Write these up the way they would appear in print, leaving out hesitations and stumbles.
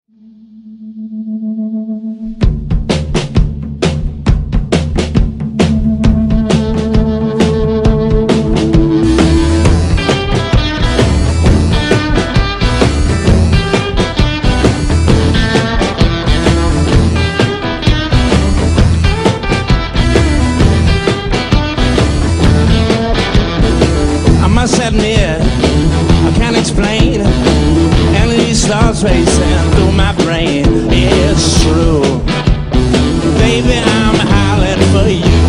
I can't explain, and these thoughts racing through my brain. It's true, baby, I'm howling for you.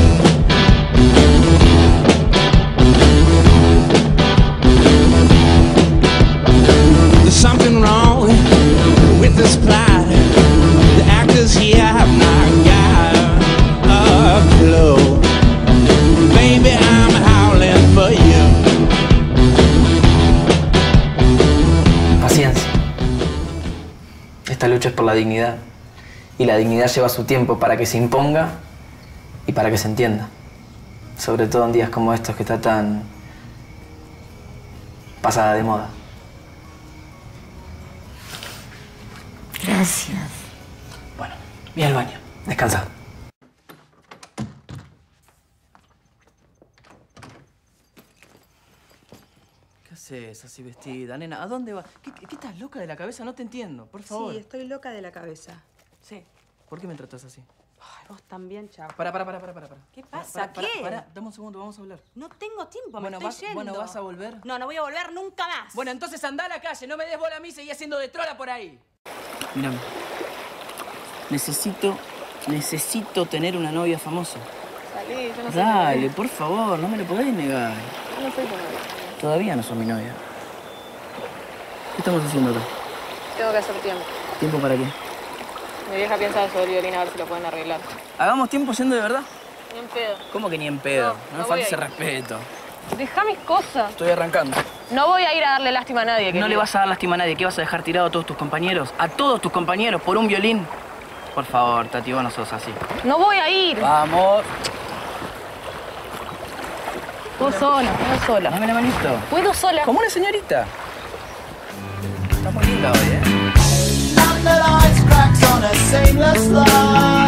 There's something wrong with this plot. The actors here have not got a clue. Baby, I'm howling for you. Paciencia. Esta lucha es por la dignidad. Y la dignidad lleva su tiempo para que se imponga y para que se entienda. Sobre todo en días como estos que está tan pasada de moda. Gracias. Bueno, voy al baño. Descansa. ¿Qué haces así vestida, nena? ¿A dónde vas? ¿Qué estás loca de la cabeza? No te entiendo, por favor. Sí, estoy loca de la cabeza. Sí. ¿Por qué me tratas así? Ay, vos también, chavo. Para. ¿Qué pasa? ¿Qué? Pará, dame un segundo, vamos a hablar. No tengo tiempo, Bueno, me estoy yendo. Bueno, ¿vas a volver? No, no voy a volver nunca más. Bueno, entonces anda a la calle, no me des bola a mí y seguí haciendo de trola por ahí. Mírame. Necesito tener una novia famosa. Salí, yo no sé. Dale, por favor, no me lo podés negar. Yo no soy tu novia. Todavía no sos mi novia. ¿Qué estamos haciendo acá? Tengo que hacer tiempo. ¿Tiempo para qué? Mi vieja piensa sobre el violín a ver si lo pueden arreglar. ¿Hagamos tiempo yendo de verdad? Ni en pedo. ¿Cómo que ni en pedo? No, No me no voy falta a ese ir. respeto. Deja mis cosas. Estoy arrancando. No voy a ir a darle lástima a nadie. No le vas a dar lástima a nadie. ¿Qué vas a dejar tirado a todos tus compañeros? A todos tus compañeros por un violín. Por favor, Tati, vos no sos así. No voy a ir. Vamos. Puedo sola. Dame la manito. Puedo sola. Como una señorita. Está muy linda hoy, ¿eh? And the lights cracked on a sailor's line.